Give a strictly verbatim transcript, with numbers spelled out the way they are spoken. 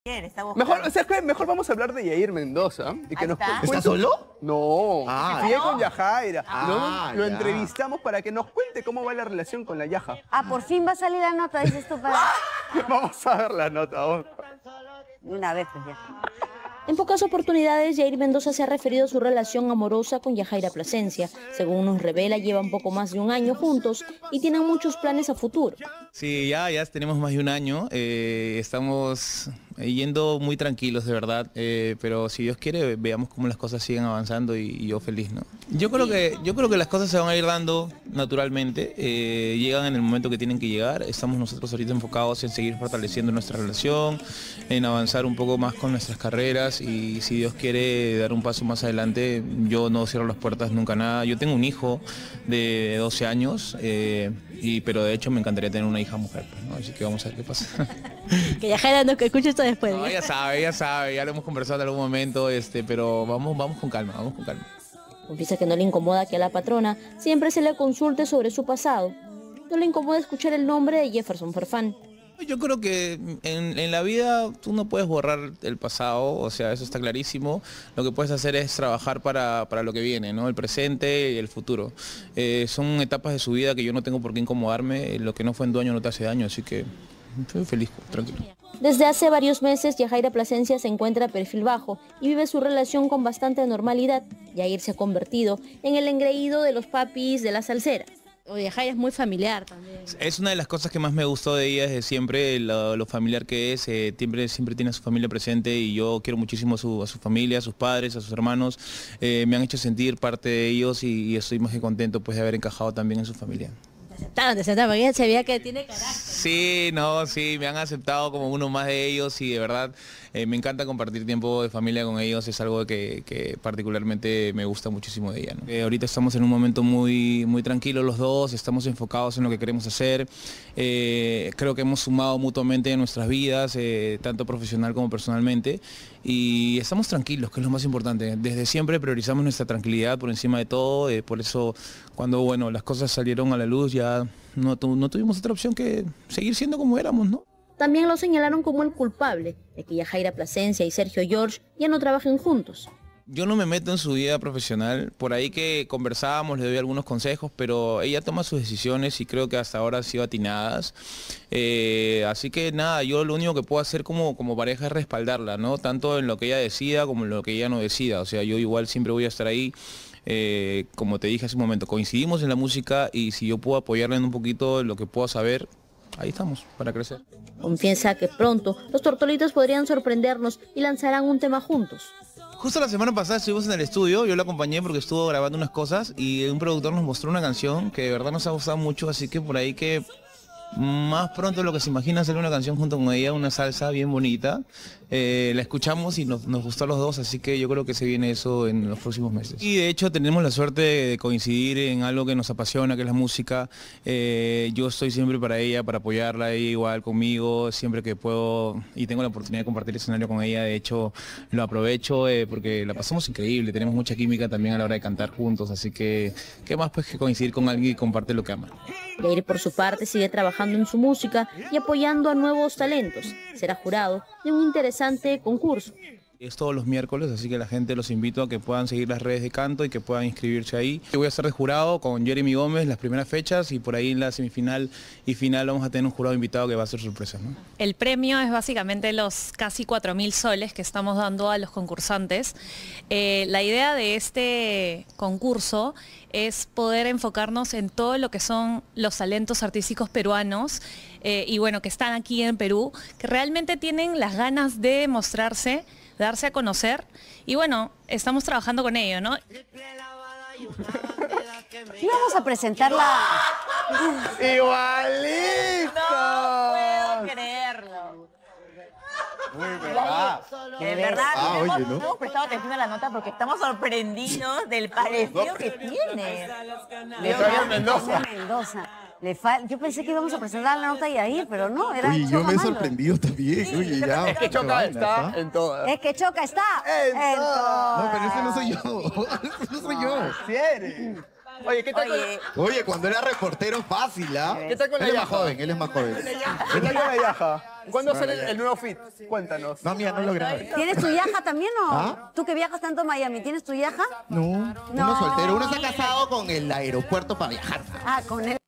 Bien, está buscando. Mejor, o sea, que mejor vamos a hablar de Yair Mendoza. Y que Ahí nos está. cuente- ¿Está solo? No, Ah, sigue ¿no? con Yajaira. Ah, lo lo ya. entrevistamos para que nos cuente cómo va la relación con la Yaja. Ah, por fin va a salir la nota, dices tú, para... Vamos a ver la nota. Vamos. De una vez, pues ya. En pocas oportunidades, Yair Mendoza se ha referido a su relación amorosa con Yajaira Plasencia. Según nos revela, llevan poco más de un año juntos y tienen muchos planes a futuro. Sí, ya, ya tenemos más de un año. eh, estamos yendo muy tranquilos, de verdad. eh, pero si Dios quiere, veamos cómo las cosas siguen avanzando y, y yo feliz, ¿no? Yo creo que, yo creo que las cosas se van a ir dando naturalmente. eh, llegan en el momento que tienen que llegar. Estamos nosotros ahorita enfocados en seguir fortaleciendo nuestra relación, en avanzar un poco más con nuestras carreras y si Dios quiere dar un paso más adelante, yo no cierro las puertas nunca nada. Yo tengo un hijo de doce años, eh, y, pero de hecho me encantaría tener una hija mujer, pues, ¿no? Así que vamos a ver qué pasa. Que Yajaira no que escuche esto después. No, ella sabe, ella sabe, ya lo hemos conversado en algún momento, este, pero vamos, vamos con calma, vamos con calma. Confiesa que no le incomoda que a la patrona siempre se le consulte sobre su pasado. No le incomoda escuchar el nombre de Jefferson Farfán. Yo creo que en, en la vida tú no puedes borrar el pasado, o sea, eso está clarísimo. Lo que puedes hacer es trabajar para, para lo que viene, ¿no? El presente y el futuro. Eh, son etapas de su vida que yo no tengo por qué incomodarme. Lo que no fue en tu año no te hace daño, así que estoy feliz, tranquilo. Desde hace varios meses, Yajaira Plasencia se encuentra a perfil bajo y vive su relación con bastante normalidad. Yair se ha convertido en el engreído de los papis de la salsera. O Yajaira es muy familiar también. Es una de las cosas que más me gustó de ella desde siempre, lo, lo familiar que es, eh, siempre, siempre tiene a su familia presente y yo quiero muchísimo a su, a su familia, a sus padres, a sus hermanos. Eh, me han hecho sentir parte de ellos y, y estoy más que contento pues, de haber encajado también en su familia. Te aceptaron, te aceptaron, porque ella se veía que tiene carácter. Sí, no, sí, me han aceptado como uno más de ellos y de verdad eh, me encanta compartir tiempo de familia con ellos, es algo que, que particularmente me gusta muchísimo de ella, ¿no? Eh, ahorita estamos en un momento muy, muy tranquilo los dos, estamos enfocados en lo que queremos hacer, eh, creo que hemos sumado mutuamente en nuestras vidas, eh, tanto profesional como personalmente, y estamos tranquilos, que es lo más importante. Desde siempre priorizamos nuestra tranquilidad por encima de todo, eh, por eso cuando bueno, las cosas salieron a la luz ya no, tu, no tuvimos otra opción que seguir siendo como éramos, ¿no? También lo señalaron como el culpable de que Yajaira Plasencia y Sergio George ya no trabajen juntos. Yo no me meto en su vida profesional, por ahí que conversábamos, le doy algunos consejos, pero ella toma sus decisiones y creo que hasta ahora han sido atinadas. Eh, así que nada, yo lo único que puedo hacer como, como pareja es respaldarla, ¿no? Tanto en lo que ella decida como en lo que ella no decida. O sea, yo igual siempre voy a estar ahí. Eh, como te dije hace un momento, coincidimos en la música y si yo puedo apoyarla en un poquito en lo que puedo saber, ahí estamos, para crecer. Confiesa que pronto los Tortolitos podrían sorprendernos y lanzarán un tema juntos. Justo la semana pasada estuvimos en el estudio, yo lo acompañé porque estuvo grabando unas cosas y un productor nos mostró una canción que de verdad nos ha gustado mucho, así que por ahí que más pronto de lo que se imagina hacer una canción junto con ella, una salsa bien bonita. Eh, la escuchamos y nos, nos gustó a los dos, así que yo creo que se viene eso en los próximos meses. Y de hecho tenemos la suerte de coincidir en algo que nos apasiona, que es la música. Eh, yo estoy siempre para ella, para apoyarla, ella igual conmigo, siempre que puedo y tengo la oportunidad de compartir escenario con ella, de hecho lo aprovecho eh, porque la pasamos increíble, tenemos mucha química también a la hora de cantar juntos, así que qué más pues que coincidir con alguien y compartir lo que ama. Yair por su parte sigue trabajando en su música y apoyando a nuevos talentos. Será jurado de un interesante concurso. Es todos los miércoles, así que la gente los invito a que puedan seguir las redes de canto y que puedan inscribirse ahí. Yo voy a estar de jurado con Jeremy Gómez las primeras fechas y por ahí en la semifinal y final vamos a tener un jurado invitado que va a ser sorpresa, ¿no? El premio es básicamente los casi cuatro mil soles que estamos dando a los concursantes. Eh, la idea de este concurso es poder enfocarnos en todo lo que son los talentos artísticos peruanos eh, y bueno, que están aquí en Perú, que realmente tienen las ganas de mostrarse, darse a conocer y bueno, estamos trabajando con ello, ¿no? Y vamos a presentar la... ¡Igualito! No puedo creerlo. Muy verdad. De verdad, Ah, no, hemos, oye, ¿no? no hemos prestado atención a la nota porque estamos sorprendidos del parecido que tiene. De Javier Mendoza. Javier Mendoza. Le fal... Yo pensé que íbamos a presentar la nota y ahí, pero no, era Oye, yo me he Choca Mano. sorprendido también. Sí, Oye, yo ya. también. Es que Choca está en todas. Es que Choca está En en todo. todo. No, pero ese no soy yo. Ese no soy yo. Si eres. Oye, ¿qué tal con Oye, Oye, cuando era reportero, fácil, ¿ah? ¿Qué tal con la Él es más yaja? joven, él es más joven. ¿Qué tal con la yaja? ¿Cuándo sale el, el nuevo fit? Cuéntanos. No, mía, no lo grabé. ¿Tienes tu yaja también o? ¿Ah? Tú que viajas tanto a Miami, ¿tienes tu yaja? No, uno No. soltero. Uno se ha casado con el aeropuerto para viajar. Ah, con él.